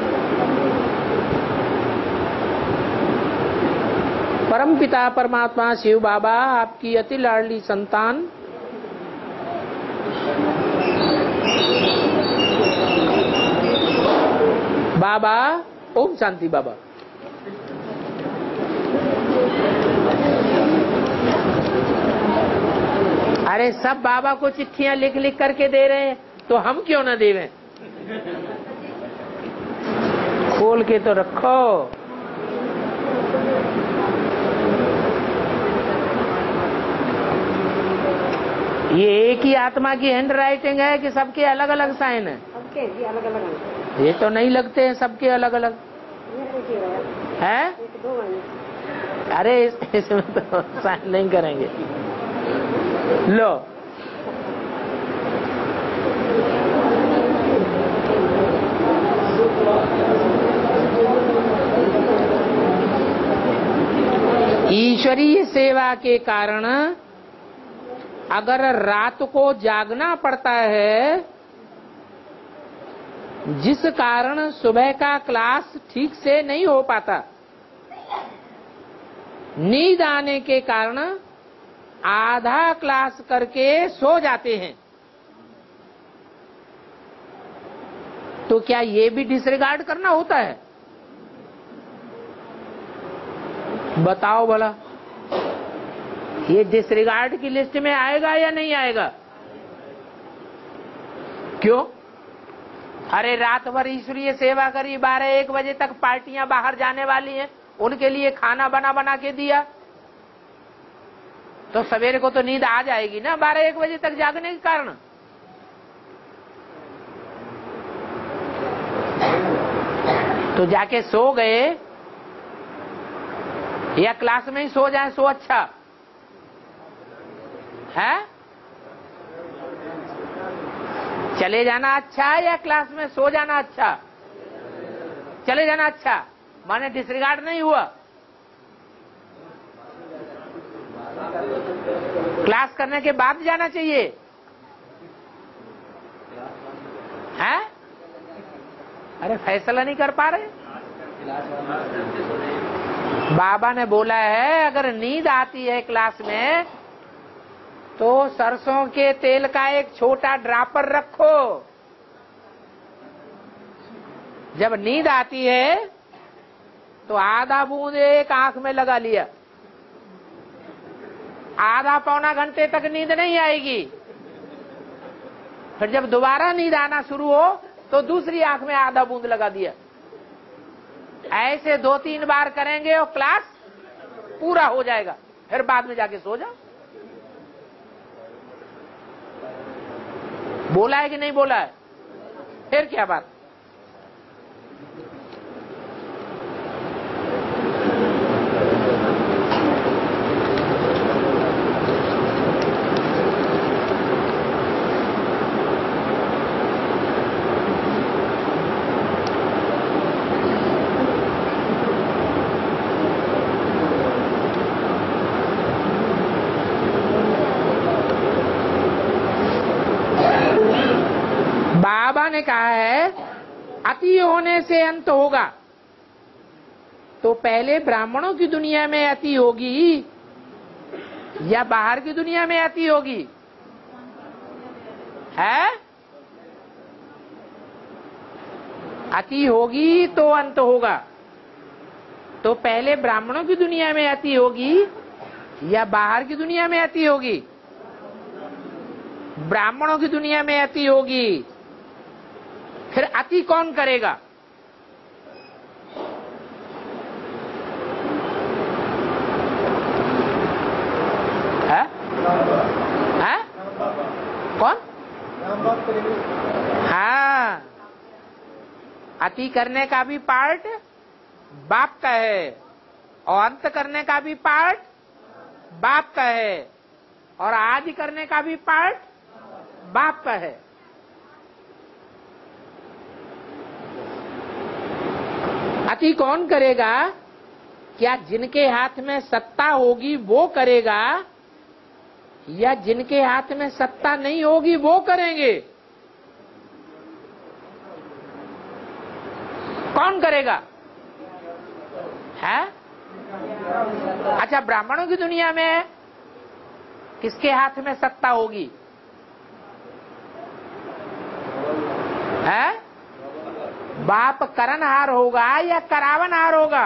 परम पिता परमात्मा शिव बाबा आपकी अति लाडली संतान बाबा। ओम शांति बाबा। अरे सब बाबा को चिट्ठियां लिख लिख करके दे रहे हैं, तो हम क्यों ना देवें? खोल के तो रखो। ये एक ही आत्मा की हैंड राइटिंग है कि सबके अलग अलग साइन है? सबके अलग अलग। ये तो नहीं लगते हैं सबके अलग अलग है। अरे इसमें तो साइन नहीं करेंगे। लो ईश्वरीय सेवा के कारण अगर रात को जागना पड़ता है, जिस कारण सुबह का क्लास ठीक से नहीं हो पाता, नींद आने के कारण आधा क्लास करके सो जाते हैं, तो क्या ये भी डिसरिगार्ड करना होता है? बताओ भला, ये डिसरिगार्ड की लिस्ट में आएगा या नहीं आएगा? क्यों? अरे रात भर ईश्वरीय सेवा करी, 12-1 बजे तक पार्टियां बाहर जाने वाली हैं, उनके लिए खाना बना बना के दिया, तो सवेरे को तो नींद आ जाएगी ना 12-1 बजे तक जागने के कारण। तो जाके सो गए या क्लास में ही सो जाए, सो अच्छा है? चले जाना अच्छा है या क्लास में सो जाना अच्छा? चले जाना अच्छा, माने डिसरिगार्ड नहीं हुआ। क्लास करने के बाद जाना चाहिए है? अरे फैसला नहीं कर पा रहे। बाबा ने बोला है अगर नींद आती है क्लास में तो सरसों के तेल का एक छोटा ड्रॉपर रखो। जब नींद आती है तो आधा बूंद एक आंख में लगा लिया, आधा पौना घंटे तक नींद नहीं आएगी। फिर जब दोबारा नींद आना शुरू हो तो दूसरी आंख में आधा बूंद लगा दिया। ऐसे 2-3 बार करेंगे और क्लास पूरा हो जाएगा, फिर बाद में जाके सो जाओ। बोला है कि नहीं बोला है? फिर क्या बात? बाबा ने कहा है अति होने से अंत होगा, तो पहले ब्राह्मणों की दुनिया में अति होगी या बाहर की दुनिया में अति होगी? है? अति होगी तो अंत होगा, तो पहले ब्राह्मणों की दुनिया में अति होगी या बाहर की दुनिया में अति होगी? ब्राह्मणों की दुनिया में अति होगी। फिर अति कौन करेगा? है? है? कौन? हाँ, अति करने का भी पार्ट बाप का है और अंत करने का भी पार्ट बाप का है और आदि करने का भी पार्ट बाप का है। अति कौन करेगा? क्या जिनके हाथ में सत्ता होगी वो करेगा, या जिनके हाथ में सत्ता नहीं होगी वो करेंगे? कौन करेगा? है? अच्छा, ब्राह्मणों की दुनिया में किसके हाथ में सत्ता होगी? है? बाप करनहार होगा या करावनहार होगा?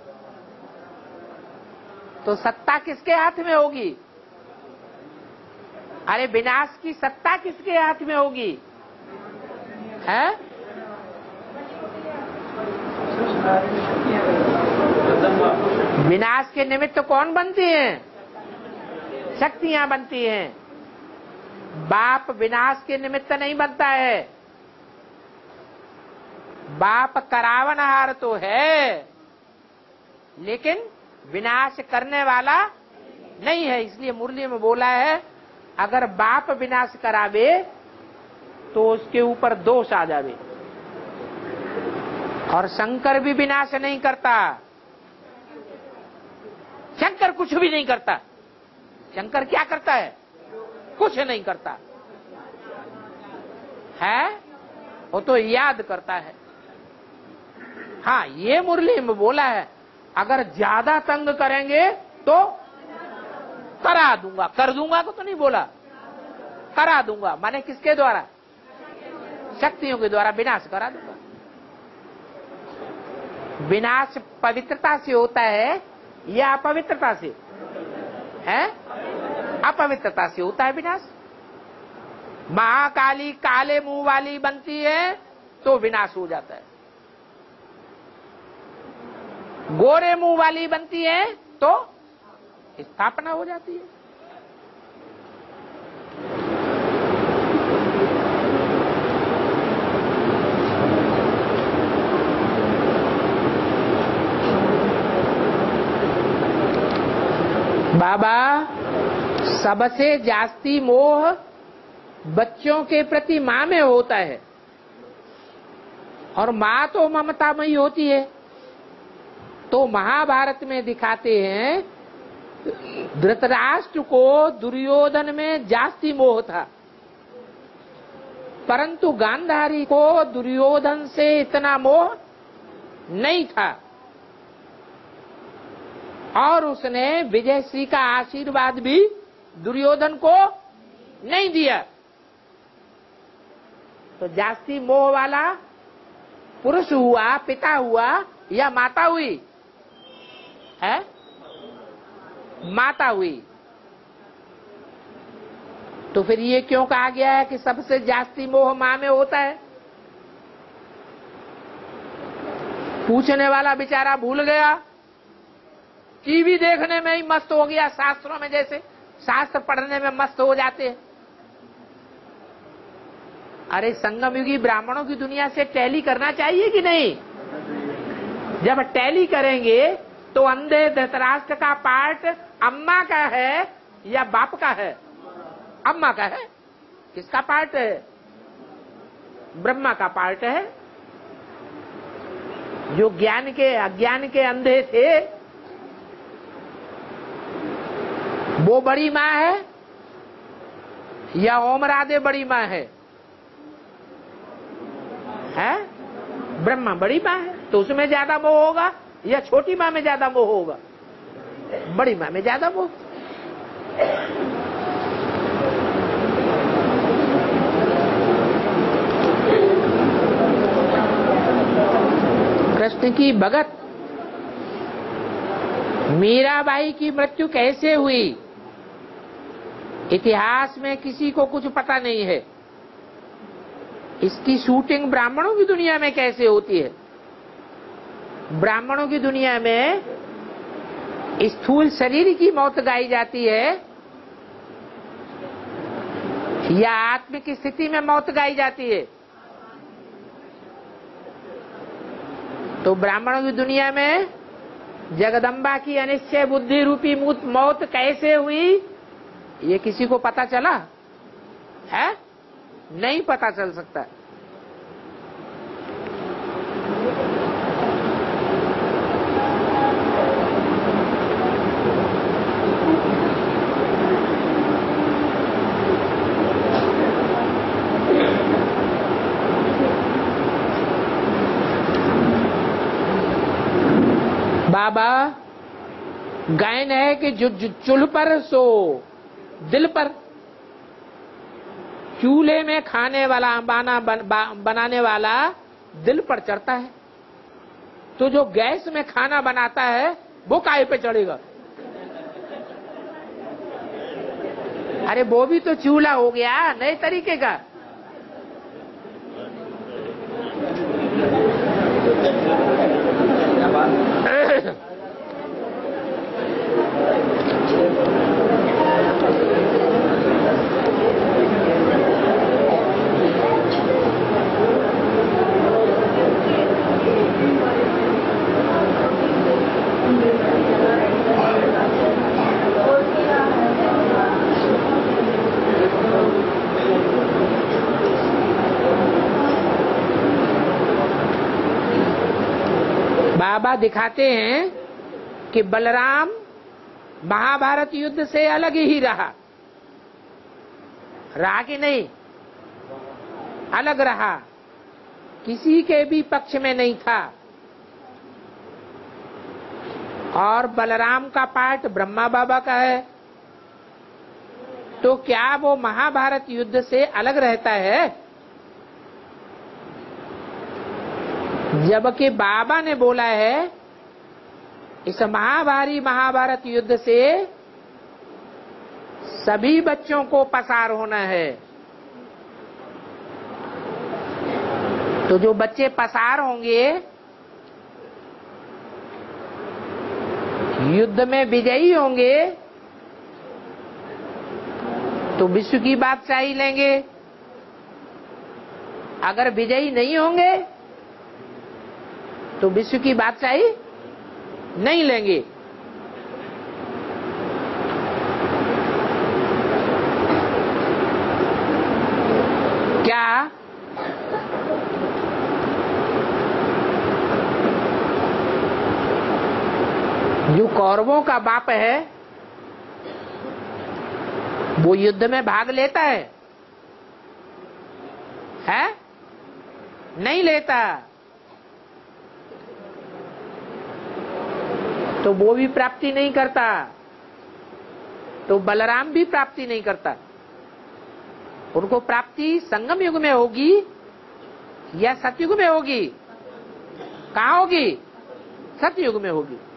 तो सत्ता किसके हाथ में होगी? अरे विनाश की सत्ता किसके हाथ में होगी? है? विनाश के निमित्त कौन बनती हैं? शक्तियां बनती हैं। बाप विनाश के निमित्त नहीं बनता है। बाप करावनहार तो है, लेकिन विनाश करने वाला नहीं है। इसलिए मुरली में बोला है, अगर बाप विनाश करावे तो उसके ऊपर दोष आ जावे। और शंकर भी विनाश नहीं करता। शंकर कुछ भी नहीं करता। शंकर क्या करता है? कुछ नहीं करता है, वो तो याद करता है। हाँ, ये मुरली में बोला है, अगर ज्यादा तंग करेंगे तो करा दूंगा। कर दूंगा को तो नहीं बोला, करा दूंगा। माने किसके द्वारा? शक्तियों के द्वारा विनाश करा दूंगा। विनाश पवित्रता से होता है या अपवित्रता से? है? अपवित्रता से होता है विनाश। महाकाली काले मुंह वाली बनती है तो विनाश हो जाता है। गोरे मुंह वाली बनती है तो स्थापना हो जाती है। बाबा, सबसे जास्ती मोह बच्चों के प्रति माँ में होता है, और माँ तो ममतामयी होती है। तो महाभारत में दिखाते हैं, धृतराष्ट्र को दुर्योधन में जास्ती मोह था, परंतु गांधारी को दुर्योधन से इतना मोह नहीं था, और उसने विजयश्री का आशीर्वाद भी दुर्योधन को नहीं दिया। तो जास्ती मोह वाला पुरुष हुआ, पिता हुआ या माता हुई? है? माता हुई। तो फिर ये क्यों कहा गया है कि सबसे जास्ती मोह मां में होता है? पूछने वाला बेचारा भूल गया, टीवी देखने में ही मस्त हो गया, शास्त्रों में जैसे शास्त्र पढ़ने में मस्त हो जाते हैं। अरे संगम युगी ब्राह्मणों की दुनिया से टैली करना चाहिए कि नहीं? जब टैली करेंगे तो अंधे धृतराष्ट्र का पार्ट अम्मा का है या बाप का है? अम्मा का है। किसका पार्ट है? ब्रह्मा का पार्ट है। जो ज्ञान के अज्ञान के अंधे थे वो बड़ी माँ है या ओम राधे बड़ी माँ है? है? ब्रह्मा बड़ी माँ है, तो उसमें ज्यादा मोह होगा या छोटी माँ में ज्यादा मोह होगा? बड़ी माँ में ज्यादा मोह। कृष्ण की भगत मीराबाई की मृत्यु कैसे हुई? इतिहास में किसी को कुछ पता नहीं है। इसकी शूटिंग ब्राह्मणों की दुनिया में कैसे होती है? ब्राह्मणों की दुनिया में स्थूल शरीर की मौत गाई जाती है या आत्मिक स्थिति में मौत गाई जाती है? तो ब्राह्मणों की दुनिया में जगदम्बा की अनिश्चय बुद्धि रूपी मौत कैसे हुई, ये किसी को पता चला है? नहीं पता चल सकता। बाबा गायन है कि जो चुल्ह पर सो दिल पर। चूल्हे में खाने वाला बनाने वाला दिल पर चढ़ता है, तो जो गैस में खाना बनाता है वो काहे पे चढ़ेगा? अरे वो भी तो चूल्हा हो गया नए तरीके का। बाबा दिखाते हैं कि बलराम महाभारत युद्ध से अलग ही रहा कि नहीं? अलग रहा, किसी के भी पक्ष में नहीं था। और बलराम का पाठ ब्रह्मा बाबा का है, तो क्या वो महाभारत युद्ध से अलग रहता है? जबकि बाबा ने बोला है इस महाभारी महाभारत युद्ध से सभी बच्चों को पसार होना है। तो जो बच्चे पसार होंगे, युद्ध में विजयी होंगे, तो विश्व की बादशाही लेंगे। अगर विजयी नहीं होंगे तो विश्व की बादशाही नहीं लेंगे। क्या जो कौरवों का बाप है वो युद्ध में भाग लेता है? नहीं लेता। तो वो भी प्राप्ति नहीं करता, तो बलराम भी प्राप्ति नहीं करता। उनको प्राप्ति संगम युग में होगी या सतयुग में होगी? कहाँ होगी? सतयुग में होगी।